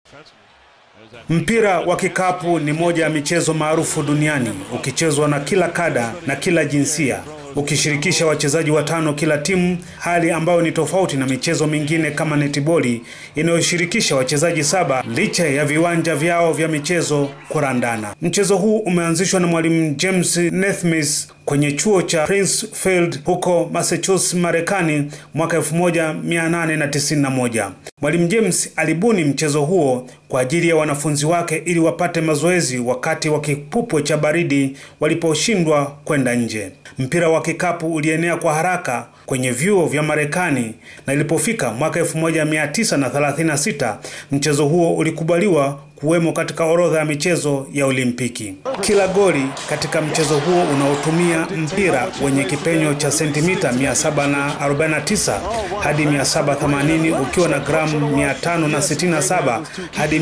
Mpira wa kikapu ni moja ya michezo maarufu duniani, ukichezwa na kila kada na kila jinsia, ukishirikisha wachezaji 5 kila timu, hali ambayo ni tofauti na michezo mingine kama netiboli inayoshirikisha wachezaji 7 licha ya viwanja vyao vya michezo kurandana. Mchezo huu umeanzishwa na mwalimu James Naismith kwenye chuo cha Princefield huko Massachusetts, Marekani mwaka 1891. Mwalimu James alibuni mchezo huo kwa ajili ya wanafunzi wake ili wapate mazoezi wakati wa kipupwe cha baridi waliposhindwa kwenda nje. Mpira wa kikapu ulienea kwa haraka kwenye vyuo vya Marekani na ilipofika mwaka 1936 mchezo huo ulikubaliwa kuwemo katika orodha ya michezo ya Olimpiki. Kila goli katika mchezo huo unaotumia mpira wenye kipenyo cha sentimita 749 hadi 780 ukiwa na gramu 567 hadi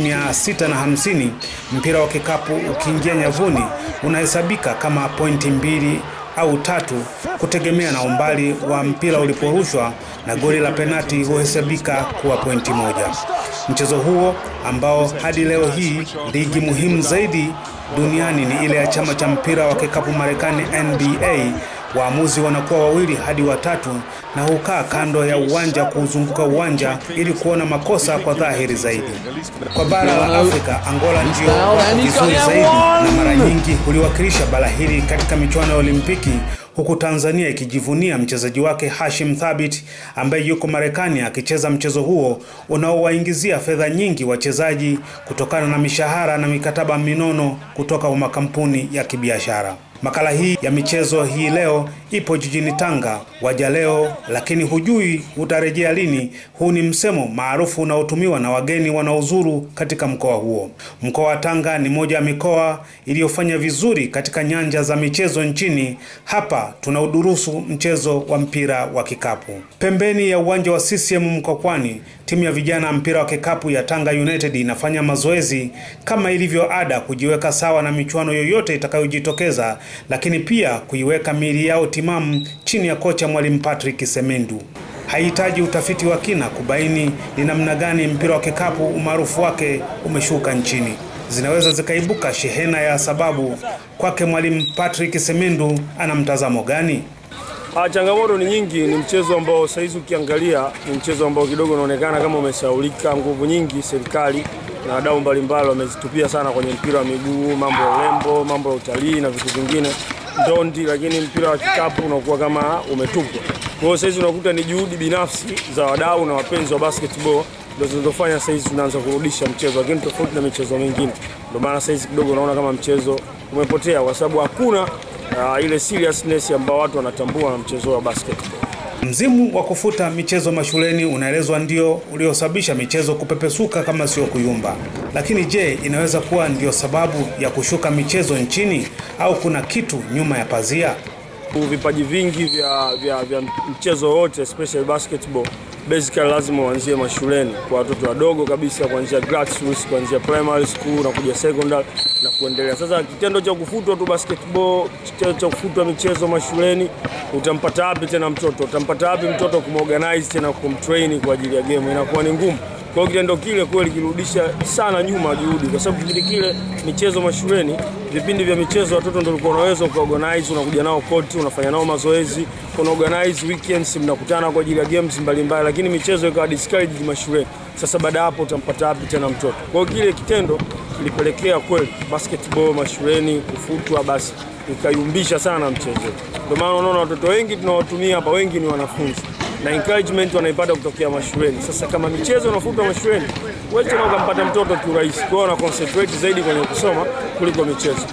650. Mpira wa kikapu ukiingia nyavuni unahesabika kama pointi 2 au 3 kutegemea na umbali wa mpira uliporushwa, na goli la penalti huhesabika kuwa pointi 1. Mchezo huo ambao hadi leo hii ligi muhimu zaidi duniani ni ile ya chama cha mpira wa kikapu Marekani NBA, waamuzi wanakuwa 2 hadi 3 na hukaa kando ya uwanja kuzunguka uwanja ili kuona makosa kwa dhahiri zaidi. Kwa bara la Afrika, Angola ndio vizuri zaidi na mara nyingi huliwakilisha bara hili katika michuano ya Olimpiki, huku Tanzania ikijivunia mchezaji wake Hashim Thabit ambaye yuko Marekani akicheza mchezo huo unaowaingizia fedha nyingi wachezaji kutokana na mishahara na mikataba minono kutoka kwa makampuni ya kibiashara. Makala hii ya michezo hii leo ipo jijini Tanga. Waja leo lakini hujui utarejea lini. Huu ni msemo maarufu unaotumiwa na wageni wanaozuru katika mkoa huo. Mkoa wa Tanga ni moja ya mikoa iliyofanya vizuri katika nyanja za michezo nchini. Hapa tunaudurusu mchezo wa mpira wa kikapu. Pembeni ya uwanja wa CCM Mkokwani, timu ya vijana mpira wa kikapu ya Tanga United inafanya mazoezi kama ilivyo ada kujiweka sawa na michuano yoyote itakayojitokeza, lakini pia kuiweka miili yao timamu chini ya kocha mwalimu Patrick Semendu. Haihitaji utafiti wa kina kubaini ni namna gani mpira wa kikapu umaarufu wake umeshuka nchini. Zinaweza zikaibuka shehena ya sababu. Kwake mwalimu Patrick Semendu ana mtazamo gani? Changamoto ni nyingi. Ni mchezo ambao saizi ukiangalia ni mchezo ambao kidogo unaonekana kama umesahaulika. Nguvu nyingi serikali na wadau mbalimbali wamezitupia sana kwenye mpira wa miguu, mambo ya urembo, mambo ya utalii na vitu vingine ndondi, lakini mpira wa kikapu unakuwa kama umetupwa. Kwa hiyo saizi unakuta ni juhudi binafsi za wadau na wapenzi wa basketball ndio zinazofanya saizi tunaanza kurudisha mchezo, lakini tofauti na michezo mingine. Ndio maana saizi kidogo unaona kama mchezo umepotea kwa sababu hakuna ile seriousness ambayo watu wanatambua na mchezo wa basketball. Mzimu wa kufuta michezo mashuleni unaelezwa ndio uliosababisha michezo kupepesuka kama sio kuyumba. Lakini je, inaweza kuwa ndio sababu ya kushuka michezo nchini au kuna kitu nyuma ya pazia? Vipaji vingi vya mchezo wote especially basketball basically lazima uanzie mashuleni kwa watoto wadogo kabisa, kuanzia grassroots, kuanzia primary school na kuja secondary na kuendelea. Sasa kitendo cha kufutwa tu basketball, kitendo cha kufutwa michezo mashuleni, utampata wapi tena mtoto? Utampata wapi mtoto kumorganize tena kumtrain kwa ajili ya game? Inakuwa ni ngumu. Kwa hiyo kitendo kile kweli kirudisha sana nyuma juhudi, kwa sababu kipindi kile michezo mashuleni, vipindi vya michezo watoto ndio walikuwa wanaweza kuorganize, unakuja nao court, unafanya nao mazoezi, kuna organize weekends, mnakutana kwa ajili ya games mbalimbali, lakini michezo ikawa discouraged mashuleni. Sasa baada hapo utampata wapi tena mtoto? Kwa hiyo kile kitendo kilipelekea kweli basketball mashuleni kufutwa, basi ikayumbisha sana mchezo. Ndio maana unaona watoto wengi tunawatumia hapa wengi ni wanafunzi na encouragement wanaipata kutokea mashuleni. Sasa kama michezo unafutwa mashuleni, wewe tena ukampata mtoto kiurahisi. Kwa hiyo ana concentrate zaidi kwenye kusoma kuliko michezo.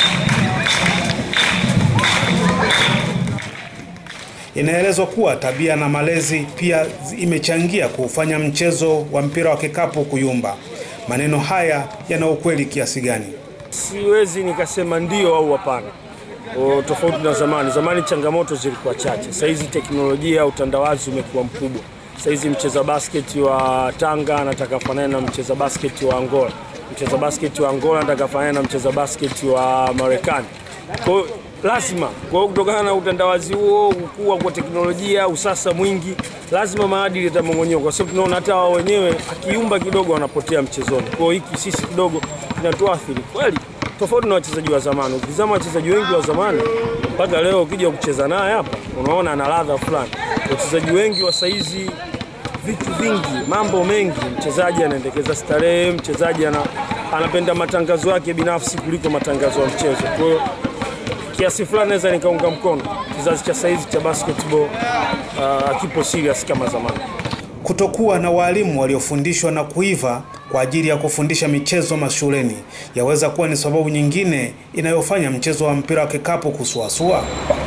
Inaelezwa kuwa tabia na malezi pia imechangia kufanya mchezo wa mpira wa kikapu kuyumba. Maneno haya yana ukweli kiasi gani? Siwezi nikasema ndio au hapana. Tofauti na zamani. Zamani changamoto zilikuwa chache. Sasa hizi teknolojia, utandawazi umekuwa mkubwa. Sasa hizi mcheza basket wa Tanga anataka kufanana na mcheza basket wa Angola. Mcheza basket wa Angola anataka kufanana na mcheza basket wa Marekani. Kwa lazima. Kwa hiyo kutokana na utandawazi huo, kukua kwa teknolojia, usasa mwingi, lazima maadili yatamongonyoka, kwa sababu tunaona hata wao wenyewe akiumba kidogo wanapotea mchezoni. Kwa hiyo hiki sisi kidogo kinatuathiri kweli, tofauti na wachezaji wa zamani. Ukizama wachezaji wengi wa zamani mpaka leo ukija kucheza naye hapa unaona ana ladha fulani. Wachezaji wengi wa saizi vitu vingi, mambo mengi, mchezaji anaendekeza starehe, mchezaji anapenda matangazo yake binafsi kuliko matangazo ya mchezo. Kwa hiyo kiasi fulani naweza nikaunga mkono kizazi cha saizi cha basketball kipo serious kama zamani. Kutokuwa na walimu waliofundishwa na kuiva kwa ajili ya kufundisha michezo mashuleni yaweza kuwa ni sababu nyingine inayofanya mchezo wa mpira wa kikapu kusuasua.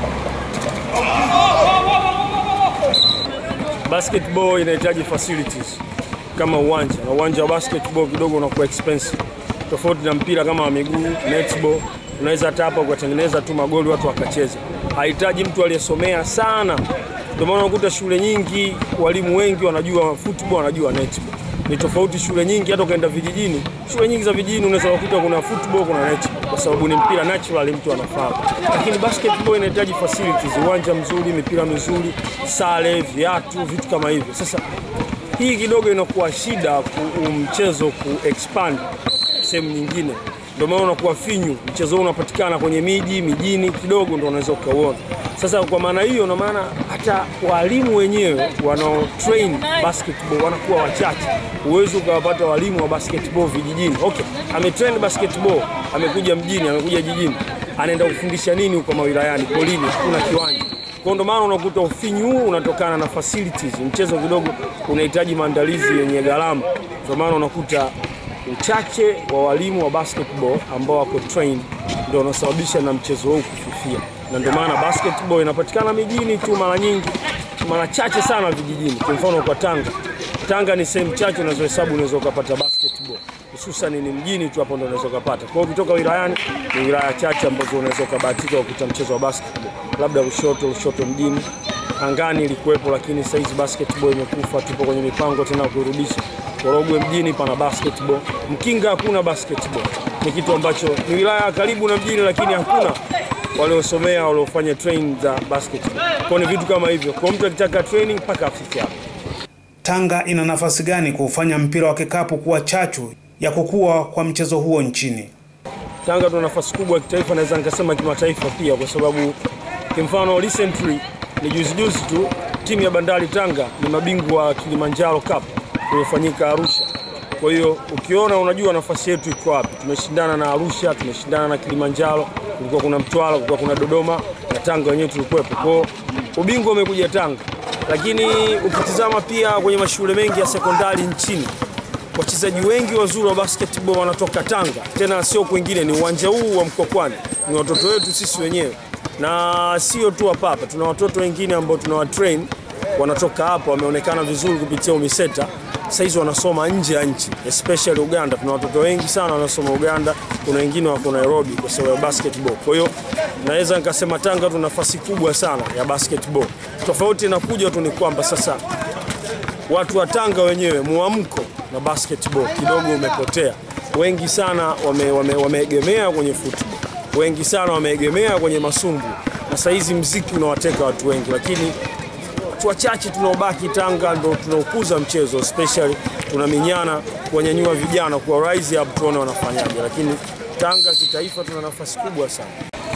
Basketball inahitaji facilities kama uwanja, na uwanja wa basketball kidogo unakuwa expensive. Tofauti na mpira kama wa miguu, netball, unaweza hata hapa kutengeneza tu magoli watu wakacheza. Hahitaji mtu aliyesomea sana. Ndio maana unakuta shule nyingi walimu wengi wanajua football, wanajua netball. Ni tofauti shule nyingi, hata ukaenda vijijini, shule nyingi za vijijini unaweza kukuta kuna football, kuna netball, kwa sababu ni mpira natural mtu anafahamu. Lakini basketball inahitaji facilities, uwanja mzuri, mipira mizuri, sare, viatu, vitu kama hivyo. Sasa hii kidogo inakuwa shida mchezo expand sehemu nyingine. Ndio maana unakuwa finyu, mchezo unapatikana kwenye mijini kidogo ndio unaweza kuona. Sasa kwa maana hiyo, na maana hata walimu wenyewe wanao train basketball wanakuwa wachache. Uwezo ukawapata walimu wa basketball vijijini. Okay, ametrain basketball, amekuja mjini, amekuja jijini, anaenda kufundisha nini huko mawilayani, polini, kuna kiwanja. Kwa ndio maana unakuta ufinyu unatokana na facilities. Mchezo kidogo unahitaji maandalizi yenye gharama. Kwa maana unakuta uchache wa walimu wa basketball ambao wako trained ndio unasababisha na mchezo huu kufifia. Na ndio maana basketball inapatikana mijini tu mara nyingi, mara chache sana vijijini. Kwa mfano kwa Tanga ni sehemu chache unazohesabu unaweza kupata basketball. Hususan ni mjini tu hapo ndio unaweza kupata. Kwa hiyo kutoka wilayani ni wilaya chache ambazo unaweza kubahatika kukuta mchezo wa basketball. Labda Lushoto mjini, Angani ilikuwepo, lakini sasa hizi basketball imekufa, tupo kwenye mipango tena kurudisha. Korogwe mjini pana basketball. Mkinga hakuna basketball. Ni kitu ambacho ni wilaya karibu na mjini, lakini hakuna waliosomea waliofanya training za basketball. Kwa ni vitu kama hivyo. Kwa mtu akitaka training mpaka afike hapo. Tanga ina nafasi gani kufanya mpira wa kikapu kuwa chachu ya kukua kwa mchezo huo nchini? Tanga tuna nafasi kubwa ya kitaifa, naweza nikasema kimataifa pia, kwa sababu kwa mfano recently ni juzi tu timu ya Bandari Tanga ni mabingwa wa Kilimanjaro Cup iliyofanyika Arusha. Kwa hiyo ukiona unajua nafasi yetu iko wapi. Tumeshindana na Arusha, tumeshindana na Kilimanjaro, kulikuwa kuna Mtwara, kulikuwa kuna Dodoma, na Tanga wenyewe tulikuwepo. Kwa ubingwa umekuja Tanga. Lakini ukitizama pia kwenye mashule mengi ya sekondari nchini, wachezaji wengi wazuri wa basketball wanatoka Tanga. Tena sio kwingine, ni uwanja huu wa Mkokwani. Ni watoto wetu sisi wenyewe. Na sio tu hapa, tuna watoto wengine ambao tunawatrain wanatoka hapo, wameonekana vizuri kupitia UMISETA. Sasa hizo wanasoma nje ya nchi, especially Uganda. Tuna watoto wengi sana wanasoma Uganda, kuna wengine wako Nairobi kwa sababu ya basketball. Kwa hiyo naweza nikasema Tanga tuna nafasi kubwa sana ya basketball. Tofauti inakuja tu ni kwamba sasa watu wa Tanga wenyewe muamko na basketball kidogo umepotea. Wengi sana wameegemea kwenye football. Wengi sana wameegemea kwenye masumbu. Na sasa hizi muziki unawateka watu wengi, lakini watu wachache tunaobaki Tanga ndio tunaokuza mchezo, especially tunaminyana kuwanyanyua vijana kwa rise up tuone wanafanyaje. Lakini Tanga kitaifa tuna nafasi kubwa sana.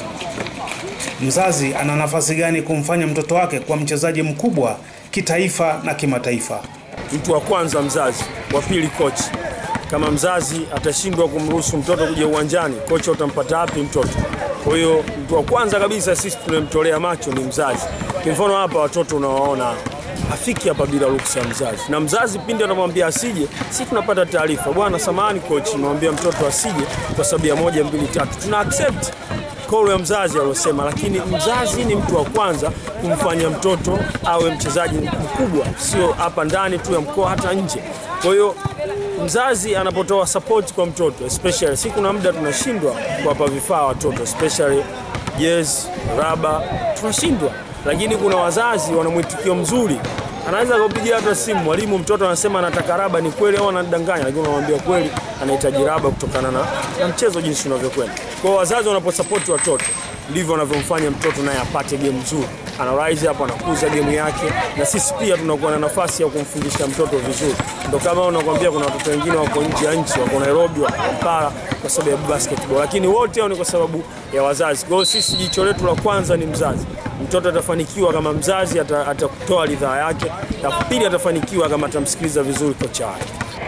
Mzazi ana nafasi gani kumfanya mtoto wake kuwa mchezaji mkubwa kitaifa na kimataifa? Mtu wa kwanza mzazi, wa pili coach. Kama mzazi atashindwa kumruhusu mtoto kuja uwanjani, kocha utampata wapi mtoto? Kwa hiyo mtu wa kwanza kabisa sisi tunemtolea macho ni mzazi. Kwa mfano hapa watoto unawaona afiki hapa bila ruksa ya mzazi. Na mzazi pindi anamwambia asije, sisi tunapata taarifa, bwana samahani coach, nimwambia mtoto asije kwa sababu ya 1 2 3. Tuna accept call ya mzazi aliyosema, lakini mzazi ni mtu wa kwanza kumfanya mtoto awe mchezaji mkubwa, sio hapa ndani tu ya mkoa, hata nje. Kwa hiyo mzazi anapotoa support kwa mtoto, especially siku na muda tunashindwa kuwapa vifaa watoto, especially raba tunashindwa, lakini kuna wazazi wana mwitikio mzuri. Anaweza kupigia hata simu mwalimu, mtoto anasema anataka raba, ni kweli au anadanganya, lakini unamwambia kweli anahitaji raba kutokana na mchezo jinsi unavyokwenda. Kwa wazazi wanaposupport watoto, ndivyo wanavyomfanya mtoto naye apate game nzuri. Ana rise hapo, anakuza game yake, na sisi pia tunakuwa na nafasi ya kumfundisha mtoto vizuri. Ndio kama unakwambia kuna watoto wengine wako nje ya nchi, wako Nairobi, wako Kampala kwa sababu ya basketball, lakini wote hao ni kwa sababu ya wazazi. Kwa hiyo sisi jicho letu la kwanza ni mzazi. Mtoto atafanikiwa kama mzazi atatoa ridhaa yake, na pili atafanikiwa kama atamsikiliza vizuri kocha wake.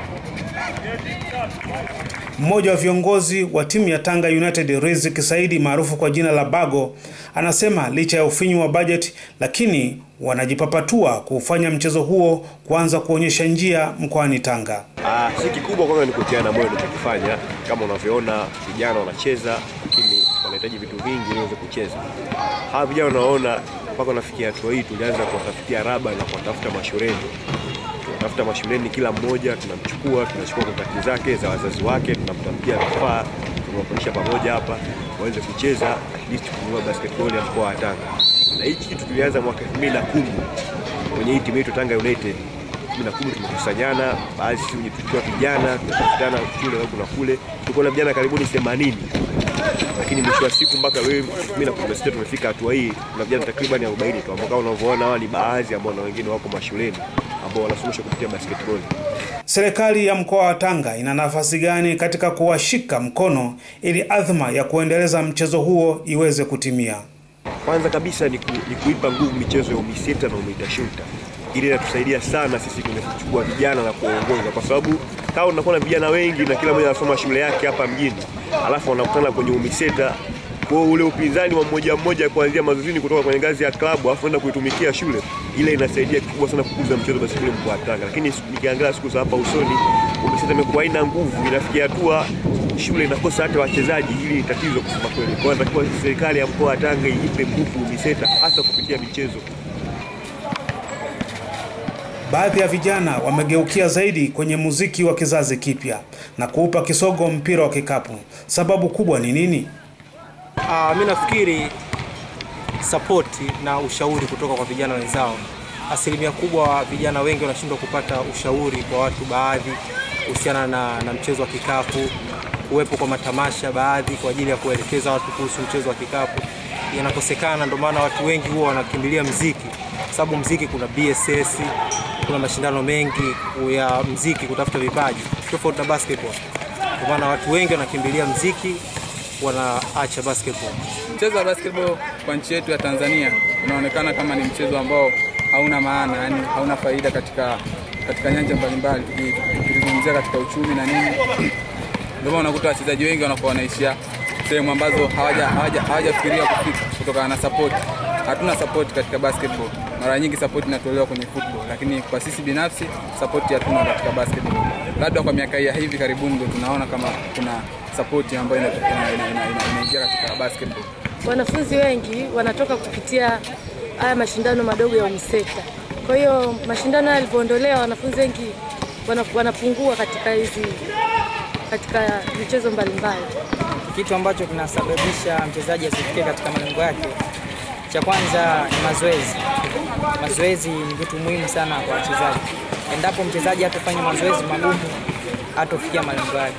Mmoja wa viongozi wa timu ya Tanga United, Riziki Saidi maarufu kwa jina la Bago, anasema licha ya ufinyu wa budget, lakini wanajipapatua kufanya mchezo huo kuanza kuonyesha njia mkoani Tanga. Si kikubwa kwanza ni kutiana moyo tunachofanya. Kama unavyoona vijana wanacheza, lakini wanahitaji vitu vingi ili waweze kucheza. Hawa vijana unaona mpaka wanafikia hatua hii, tulianza kuwatafutia raba na kuwatafuta mashuleni. Tunatafuta mashuleni, kila mmoja tunachukua kontakti zake za wazazi wake, tunamtafutia vifaa, tunawafundisha pamoja hapa waweze kucheza at least kununua basketball ya mkoa wa Tanga. Na hiki kitu tulianza mwaka 2010 kwenye hii timu yetu Tanga United. 2010 tumekusanyana, baadhi sisi tulichukua vijana, tukakutana shule huko na kule. Tulikuwa na vijana karibuni 80. Lakini mwisho wa siku mpaka wewe 2016 tumefika hatua hii, kuna vijana takriban 40 tu ambao unavyoona wao ni baadhi ambao na wengine wako mashuleni ambao wanasomeshwa kupitia basketball. Serikali ya mkoa wa Tanga ina nafasi gani katika kuwashika mkono ili adhma ya kuendeleza mchezo huo iweze kutimia? Kwanza kabisa ni kuipa nguvu michezo ya UMISETA na UMITASHUTA. Ili inatusaidia sana sisi kwenye kuchukua vijana na kuongoza, kwa sababu kama unakuwa na vijana wengi na kila mmoja anasoma shule yake hapa mjini, alafu wanakutana kwenye UMISETA, kwa ule upinzani wa mmoja kuanzia mazoezini kutoka kwenye ngazi ya klabu afu enda kuitumikia shule, ile inasaidia kubwa sana kukuza mchezo basi kule mkoa wa Tanga. Lakini nikiangalia siku za hapa usoni, UMISETA imekuwa haina nguvu, inafikia hatua shule inakosa hata wachezaji. Hili ni tatizo kusema kweli. Kwa hiyo serikali ya mkoa wa Tanga iipe nguvu UMISETA hasa kupitia michezo. Baadhi ya vijana wamegeukia zaidi kwenye muziki wa kizazi kipya na kuupa kisogo mpira wa kikapu. Sababu kubwa ni nini? Mimi nafikiri support na ushauri kutoka kwa vijana wenzao. Asilimia kubwa vijana wengi wanashindwa kupata ushauri kwa watu baadhi kuhusiana na mchezo wa kikapu, kuwepo kwa matamasha baadhi kwa ajili ya kuelekeza watu kuhusu mchezo wa kikapu yanakosekana. Ndio maana watu wengi huwa wanakimbilia muziki, sababu muziki kuna BSS, kuna mashindano mengi ya muziki kutafuta vipaji tofauti na basketball. Kwa maana watu wengi wanakimbilia muziki, wanaacha basketball. Mchezo wa basketball kwa nchi yetu ya Tanzania unaonekana kama ni mchezo ambao hauna maana, yani hauna faida katika nyanja mbalimbali, tukizungumzia katika uchumi na nini. Ndio maana unakuta wachezaji wengi wanakuwa wanaishia sehemu ambazo hawajafikiria kufika kutokana na support. Hatuna support katika basketball. Mara nyingi support inatolewa kwenye football, lakini kwa sisi binafsi support hatuna katika basketball. Labda kwa miaka hii hivi karibuni ndio tunaona kama kuna support ambayo inaingia katika basketball. Wanafunzi wengi wanatoka kupitia haya mashindano madogo ya UMISETA. Kwa hiyo mashindano yalipoondolewa, wanafunzi wengi wanapungua katika michezo mbalimbali. Kitu ambacho kinasababisha mchezaji asifike katika malengo yake, cha kwanza ni mazoezi. Mazoezi ni kitu muhimu sana kwa wachezaji. Endapo mchezaji hatafanya mazoezi magumu, hatafikia malengo yake.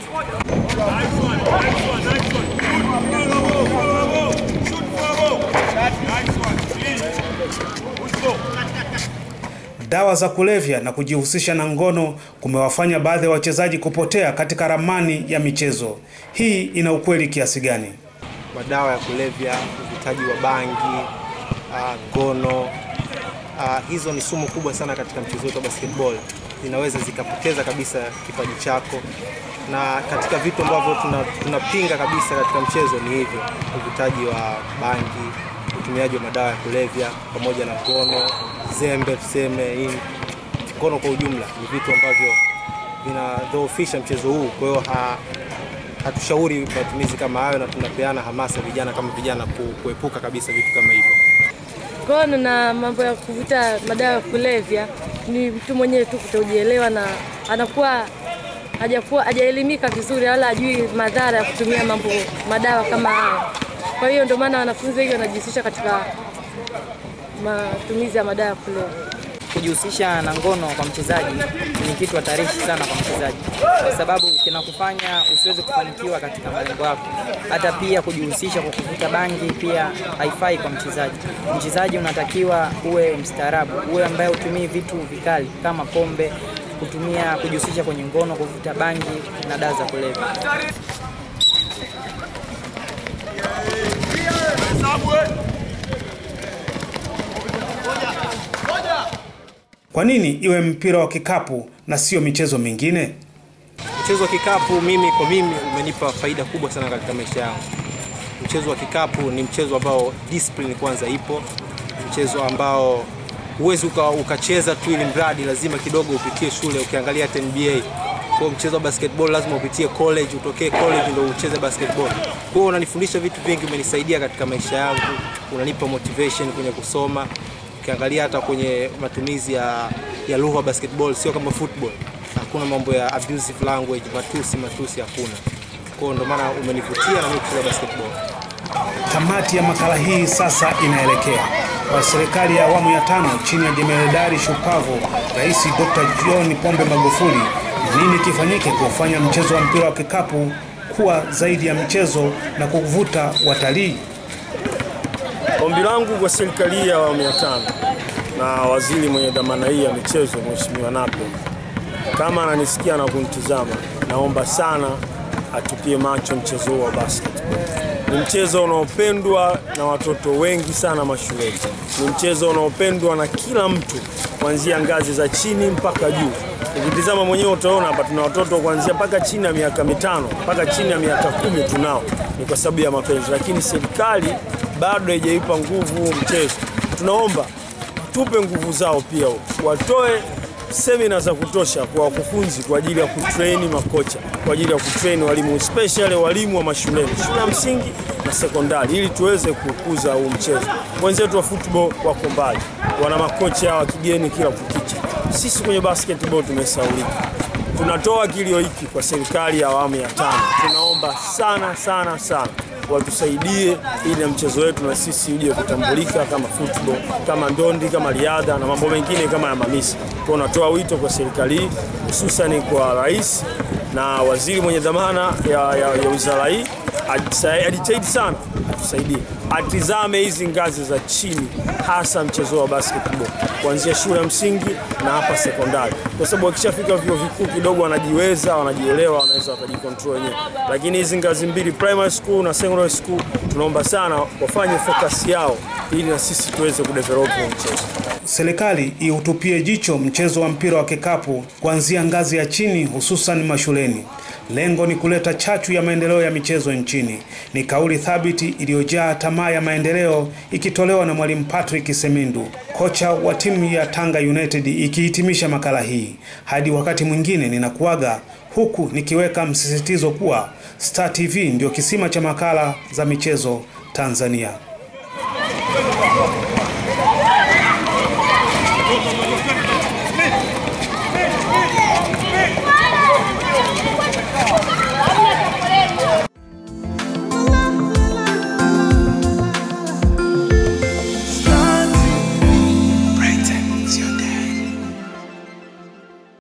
Dawa za kulevya na kujihusisha na ngono kumewafanya baadhi ya wachezaji kupotea katika ramani ya michezo. Hii ina ukweli kiasi gani? Madawa ya kulevya, uvutaji wa bangi, ngono, hizo ni sumu kubwa sana katika mchezo wa basketball. Zinaweza zikapoteza kabisa kipaji chako. Na katika vitu ambavyo tunapinga kabisa katika mchezo ni hivyo: uvutaji wa bangi, utumiaji wa madawa ya kulevya pamoja na ngono, zembe tuseme, ngono kwa ujumla ni vitu ambavyo vinadhoofisha mchezo huu. Kwa hiyo hatushauri matumizi kama hayo, na tunapeana hamasa vijana kama vijana kuepuka kabisa vitu kama hivyo. Ngono na mambo ya kuvuta madawa ya kulevya ni mtu mwenyewe tu kutojielewa, na anakuwa hajaelimika vizuri wala hajui madhara ya kutumia madawa kama hayo. Kwa hiyo ndio maana wanafunzi wengi wanajihusisha katika matumizi ya madawa ya kulevya. kujihusisha na ngono kwa mchezaji ni kitu hatarishi sana kwa mchezaji, kwa sababu kinakufanya usiweze kufanikiwa katika malengo yako. Hata pia kujihusisha kwa kuvuta bangi pia haifai kwa mchezaji. Mchezaji unatakiwa uwe mstaarabu, uwe ambaye utumii vitu vikali kama pombe, kujihusisha kwenye ngono, kuvuta bangi na dawa za kulevya. Kwa nini iwe mpira wa kikapu na sio michezo mingine? Mchezo wa kikapu kwa mimi umenipa faida kubwa sana katika maisha yangu. Mchezo wa kikapu ni mchezo ambao discipline kwanza ipo. Mchezo ambao huwezi ukacheza tu ili mradi, lazima kidogo upitie shule. Ukiangalia NBA, kwa mchezo wa basketball lazima upitie college, utokee college ndio ucheze basketball. Kwa hiyo unanifundisha vitu vingi, umenisaidia katika maisha yangu, unanipa motivation kwenye kusoma. Ukiangalia hata kwenye matumizi ya lugha basketball sio kama football. Hakuna mambo ya abusive language, matusi hakuna. Kwa hiyo ndio maana umenivutia na mimi kucheza basketball. Tamati ya makala hii sasa inaelekea kwa serikali ya awamu ya 5 chini ya jemadari shupavu Rais Dr. John Pombe Magufuli. Nini kifanyike kufanya mchezo wa mpira wa kikapu kuwa zaidi ya mchezo na kuvuta watalii? Ombi langu kwa serikali ya awamu ya 5 na waziri mwenye dhamana hii ya michezo, Mheshimiwa Nape, kama ananisikia na kunitazama, naomba sana atupie macho mchezo wa basketball. Ni mchezo unaopendwa na watoto wengi sana mashuleni. Ni mchezo unaopendwa na kila mtu kuanzia ngazi za chini mpaka juu. Ukitazama mwenyewe utaona hapa tuna watoto kuanzia mpaka chini ya miaka 5 mpaka chini ya miaka 10 tunao. Ni kwa sababu ya mapenzi, lakini serikali bado haijaipa nguvu mchezo. Tunaomba tupe nguvu zao pia, watoe semina za kutosha kwa wakufunzi kwa ajili ya kutrain makocha, kwa ajili ya kutrain walimu, especially walimu wa mashuleni, shule ya msingi na sekondari, ili tuweze kukuza huu mchezo. Wenzetu wa football wako mbali, wana makocha wa kigeni kila kukicha. Sisi kwenye basketball tumesaulika. Tunatoa kilio hiki kwa serikali ya awamu ya 5. Tunaomba sana watusaidie ili mchezo wetu na sisi uje kutambulika kama football, kama ndondi, kama riadha na mambo mengine kama ya mamisi. Tunatoa wito kwa serikali, hususan kwa rais na waziri mwenye dhamana ya wizara hii, ajitahidi sana atusaidie, atizame hizi ngazi za chini, hasa mchezo wa basketball kuanzia shule ya msingi na hapa sekondari, kwa sababu wakishafika vyuo vikuu kidogo wanajiweza, wanajielewa, wanaweza wakajikontrol wenyewe. Lakini hizi ngazi mbili, primary school na secondary school, tunaomba sana wafanye focus yao ili na sisi tuweze kudevelop mchezo. Serikali iutupie jicho mchezo wa mpira wa kikapu kuanzia ngazi ya chini, hususan mashuleni. Lengo ni kuleta chachu ya maendeleo ya michezo nchini. Ni kauli thabiti iliyojaa tamaa ya maendeleo ikitolewa na Mwalimu Patrick Semindu, kocha wa timu ya Tanga United, ikihitimisha makala hii. Hadi wakati mwingine ninakuaga, huku nikiweka msisitizo kuwa Star TV ndio kisima cha makala za michezo Tanzania.